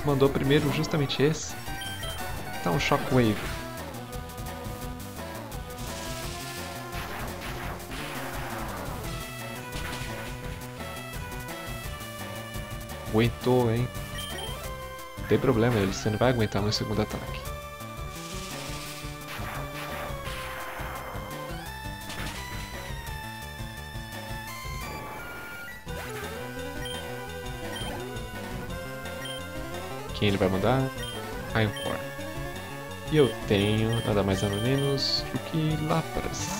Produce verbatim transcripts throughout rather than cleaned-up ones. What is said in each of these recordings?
mandou primeiro justamente esse. Então, Shockwave. Aguentou, hein? Não tem problema, ele você não vai aguentar meu segundo ataque. Quem ele vai mandar? Iron Core. E eu tenho nada mais nada menos do que Lapras.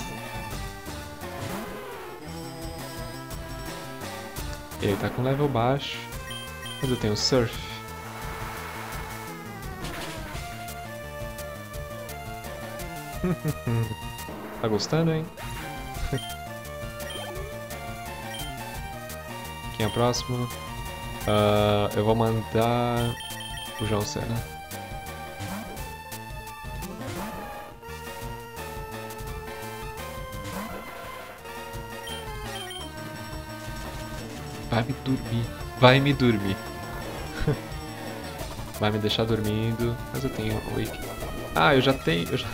Ele tá com level baixo, mas eu tenho Surf. Tá gostando, hein? Quem é o próximo? Uh, eu vou mandar o João Cena. Vai me dormir. Vai me dormir. Vai me deixar dormindo. Mas eu tenho Wake. Ah, eu já tenho. Eu já...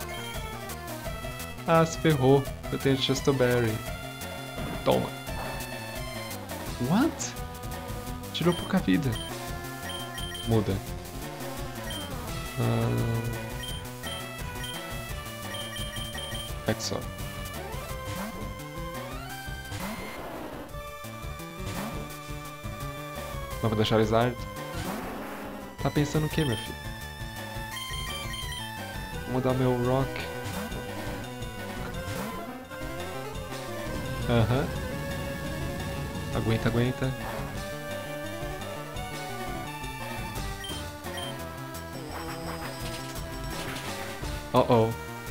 Ah, se ferrou. Eu tenho Chestoberry. Toma. What? Tirou pouca vida. Muda. Ah... É que só. Vamos deixar Charizard. Tá pensando o que, meu filho? Vou mudar meu Rock. Aham. Uhum. Aguenta, aguenta. Oh oh.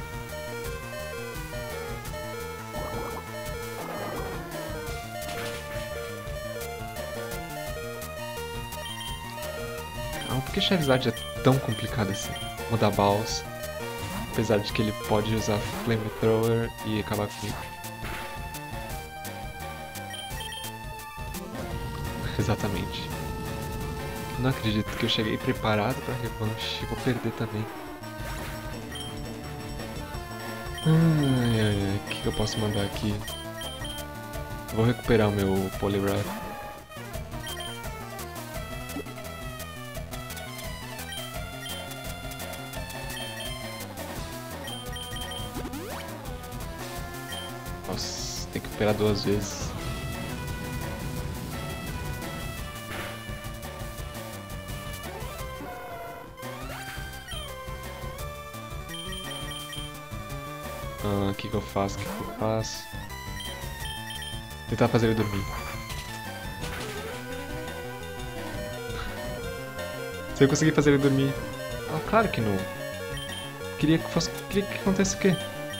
Calma, por que Charizard é tão complicado assim? Mudar Balls. Apesar de que ele pode usar Flamethrower e acabar comigo. Exatamente. Não acredito que eu cheguei preparado pra revanche. Vou perder também. Ai, ai, ai. O que, que eu posso mandar aqui? Vou recuperar o meu Poliwrath. Nossa, tem que recuperar duas vezes. O que que eu faço? O que que eu faço? Tentar fazer ele dormir. Se eu conseguir fazer ele dormir. Ah, claro que não. Queria que fosse. Queria que acontecesse o quê?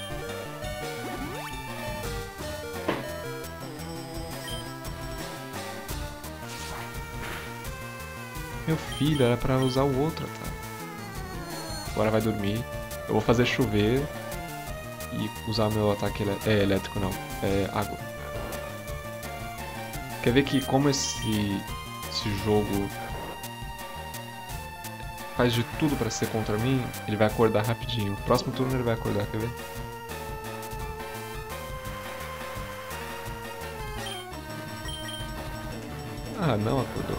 Meu filho, era pra usar o outro, tá? Agora vai dormir. Eu vou fazer chover. E usar meu ataque elé é, elétrico, não, é água. Quer ver que como esse, esse jogo faz de tudo pra ser contra mim, ele vai acordar rapidinho. Próximo turno ele vai acordar, quer ver? Ah, não acordou.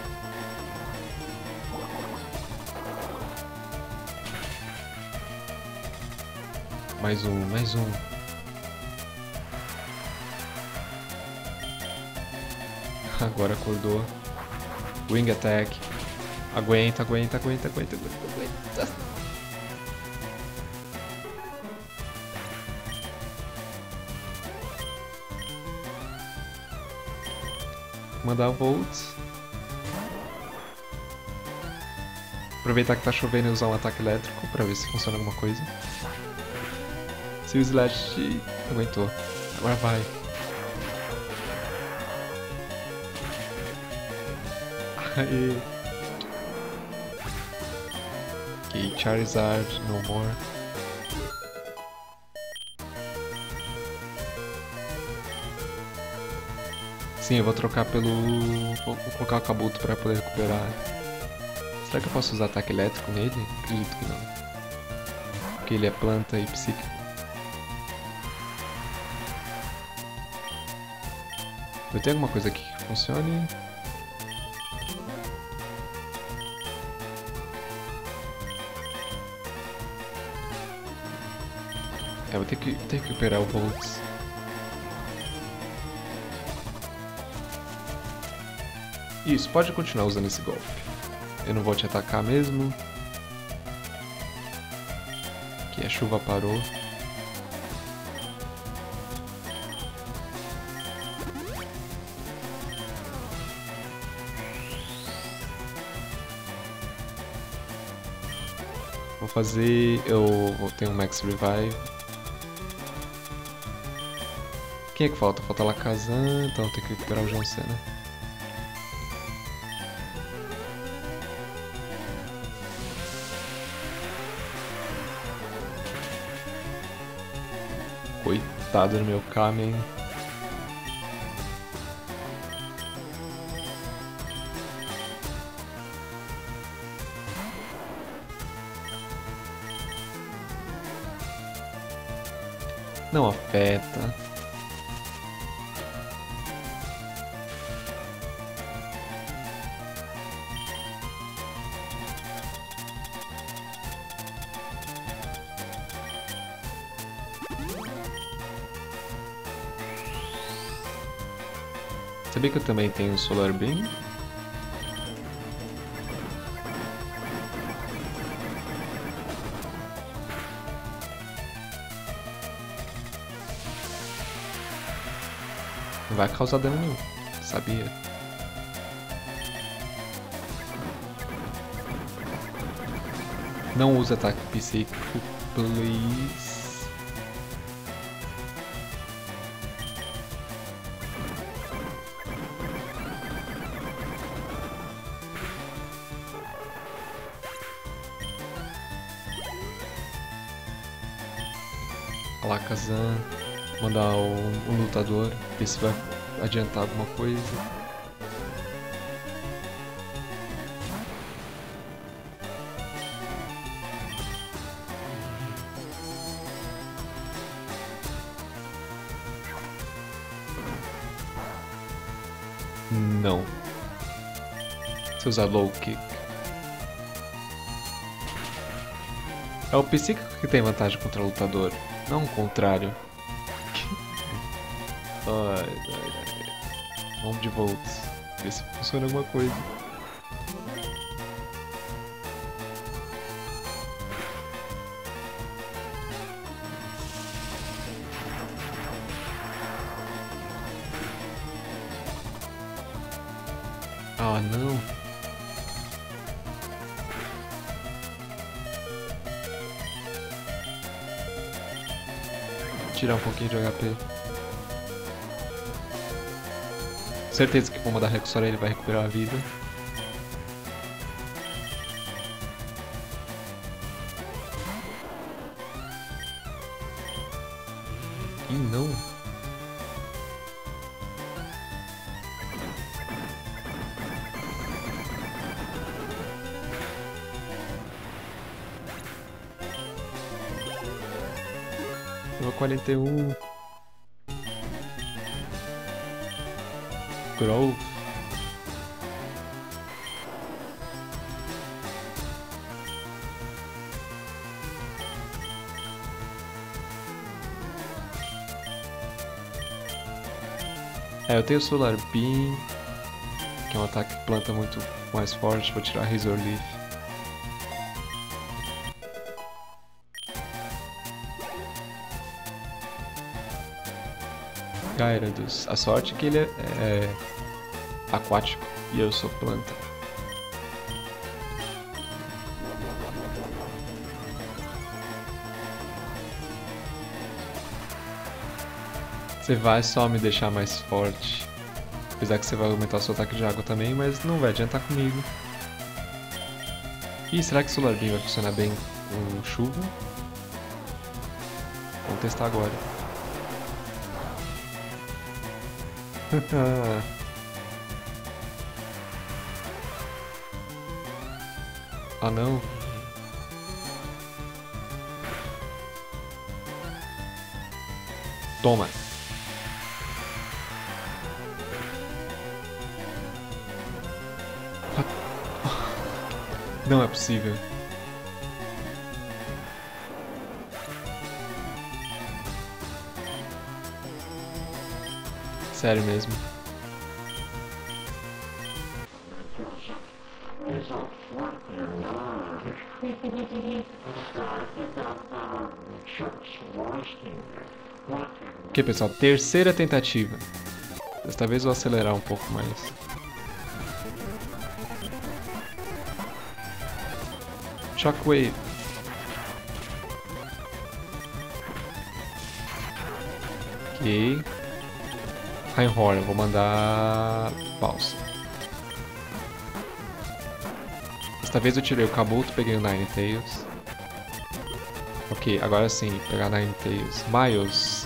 Mais um, mais um. Agora acordou. Wing Attack. Aguenta, aguenta, aguenta, aguenta, aguenta, aguenta. Mandar o Volt. Aproveitar que tá chovendo e usar um ataque elétrico pra ver se funciona alguma coisa. Se o Slash aguentou. Agora vai. Aê. Ok, Charizard, no more. Sim, eu vou trocar pelo... Vou colocar o Kabuto pra poder recuperar. Será que eu posso usar ataque elétrico nele? Acredito que não. Porque ele é planta e psíquico. Eu tenho alguma coisa aqui que funcione? É, eu vou ter que, ter que recuperar o Volts. Isso, pode continuar usando esse golpe. Eu não vou te atacar mesmo. Aqui a chuva parou. Vou fazer... Eu vou ter um Max Revive. Quem é que falta? Falta Lakazan, então eu tenho que recuperar o John Cena. Coitado do meu Kamen. Não afeta. Sabia que eu também tenho Solar Beam? Não vai causar dano nenhum, sabia? Não use ataque psíquico, please. Lakazan, mandar o, o lutador, ver se vai adiantar alguma coisa. Não. Se usar low kick. É o psíquico que tem vantagem contra o lutador, não o contrário. Ai, ai, ai. Vamos de volts. Ver se funciona alguma coisa. Ah, não. Tirar um pouquinho de H P. Certeza que com uma da Rexora ele vai recuperar a vida. E não. Level quarenta e um. Growth. É, eu tenho Solar Beam, que é um ataque que planta muito mais forte. Vou tirar Razor Leaf. Gyarados. A sorte é que ele é, é aquático e eu sou planta. Você vai só me deixar mais forte. Apesar que você vai aumentar seu ataque de água também, mas não vai adiantar comigo. Ih, será que Solar Beam vai funcionar bem com chuva? Vamos testar agora. Ah, não. Toma. Não é possível. Sério mesmo. Ok, pessoal, terceira tentativa. Desta vez eu vou acelerar um pouco mais. Shockwave. Ok. Einhorn, eu vou mandar Balsa. Desta vez eu tirei o Kabuto, peguei o Ninetales. Ok, agora sim, pegar Ninetales. Miles.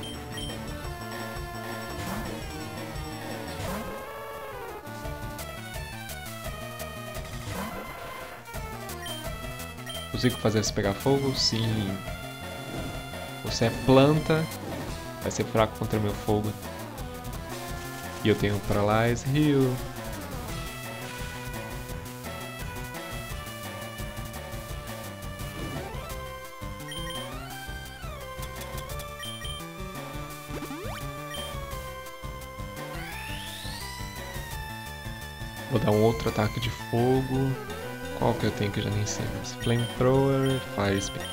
Consigo fazer você pegar fogo? Sim. Você é planta. Vai ser fraco contra meu fogo. E eu tenho Paralyze Heal. Vou dar um outro ataque de fogo. Qual que eu tenho que eu já nem sei mais? Flamethrower, Fire Spin.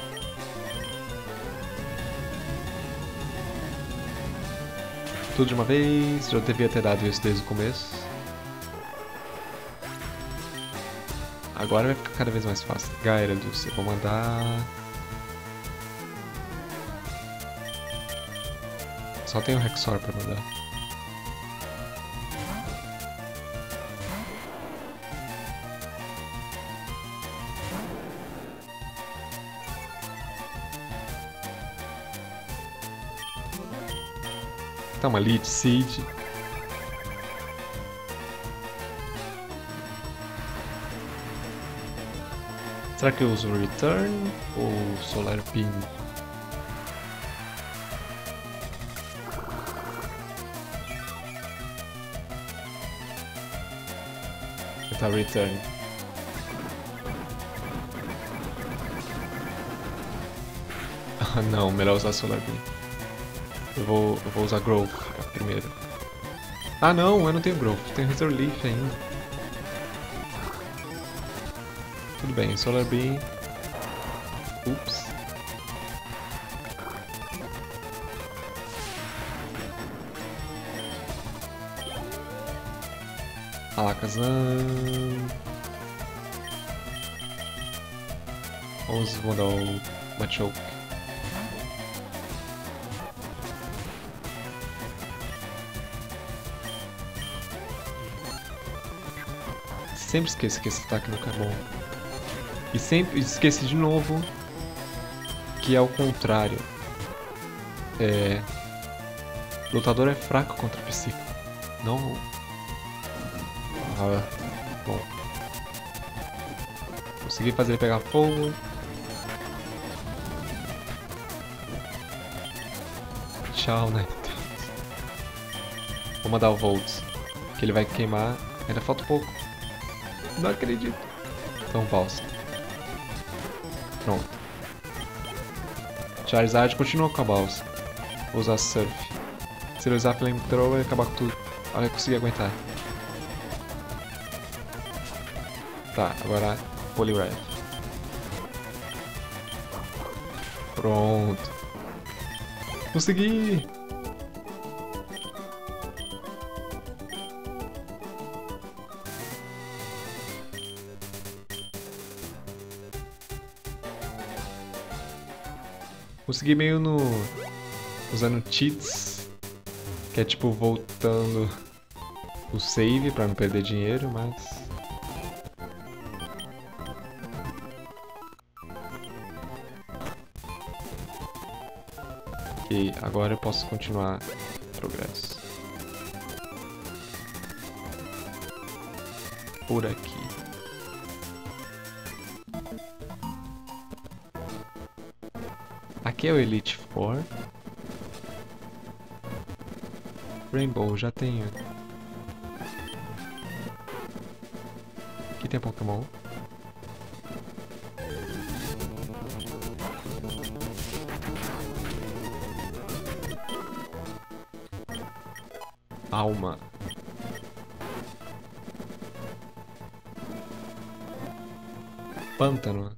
Tudo de uma vez, já devia ter dado isso desde o começo. Agora vai ficar cada vez mais fácil. Gyarados, eu vou mandar... Só tem o Rexor pra mandar. Tá uma Leech Seed. Será que eu uso Return ou Solar Beam? Tá, Return. Ah não, melhor usar Solar Beam. Eu vou, eu vou usar Growth primeiro. Ah não, eu não tenho Growth, tenho Razor Leaf ainda. Tudo bem, Solar Beam. Ups. Alakazam. Vamos mandar o Machoke. Sempre esqueço que esse ataque nunca é bom. E sempre esqueço de novo que é o contrário. É... Lutador é fraco contra psíquico. Não... Ah, bom. Consegui fazer ele pegar fogo. Tchau, né? Vou mandar o Volts. Que ele vai queimar. Ainda falta um pouco. Não acredito. Então pausa. Pronto. Charizard continua com a balsa. Vou usar Surf. Se ele usar Flamethrower, vai acabar com tudo. Ah, eu consegui aguentar. Tá, agora Poliwrath. Pronto. Consegui! Consegui meio no... usando cheats, que é tipo voltando o save pra não perder dinheiro, mas... Ok, agora eu posso continuar o progresso. Por aqui. Aqui é o Elite Four. Rainbow, já tenho. Aqui tem Pokémon. Alma. Pântano.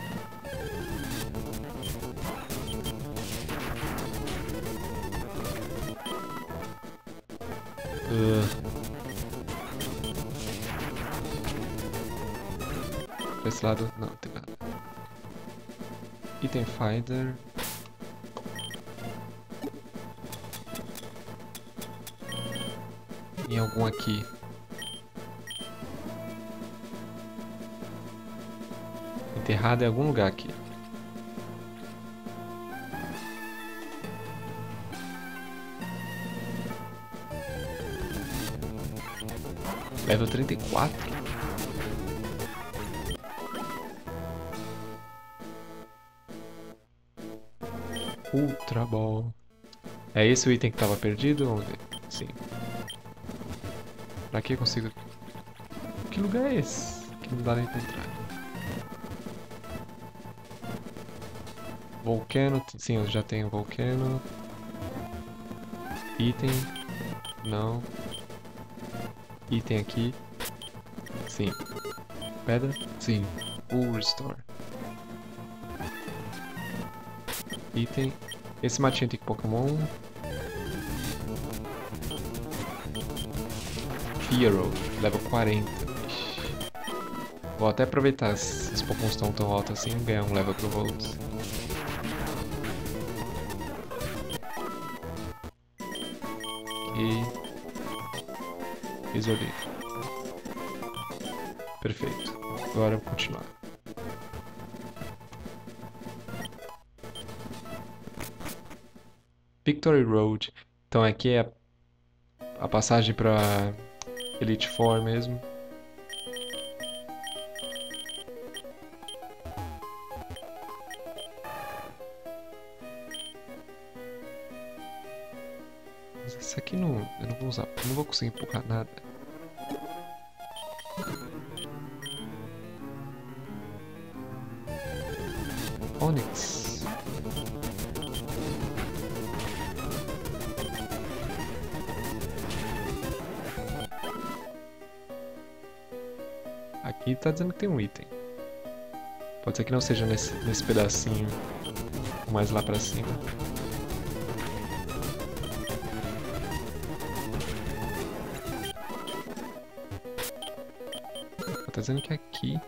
Uh. Pra esse lado, não, tem nada. Item Finder. Tem algum aqui. Enterrado em algum lugar aqui. Level trinta e quatro. Ultra Ball. É esse o item que estava perdido? Vamos ver. Sim. Pra que eu consigo... Que lugar é esse? Que não dá nem pra entrar. Volcano. Sim, eu já tenho Volcano. Item. Não. Item aqui. Sim. Pedra? Sim. Full Restore. Item. Esse matinho tem Pokémon. Fearow, level quarenta. Ixi. Vou até aproveitar se os Pokémon estão tão altos assim e ganhar um level pro Volt. E... isolei. Perfeito. Agora eu vou continuar. Victory Road. Então aqui é a, a passagem para Elite Four mesmo. Mas esse aqui não, eu não vou usar, eu não vou conseguir empurrar nada. Onix. Aqui tá dizendo que tem um item. Pode ser que não seja nesse, nesse pedacinho, mais lá pra cima. Tá dizendo que é aqui.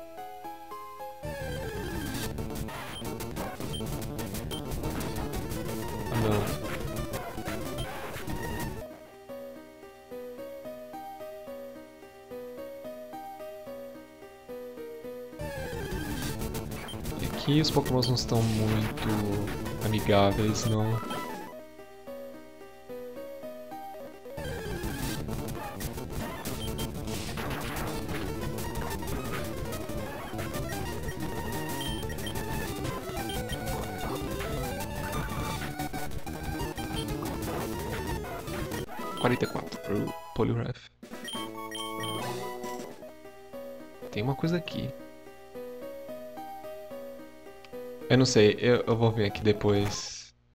Ah, não. Aqui os Pokémons não estão muito amigáveis, não. quarenta e quatro pro Poliwrath. Tem uma coisa aqui. Eu não sei, eu, eu vou ver aqui depois.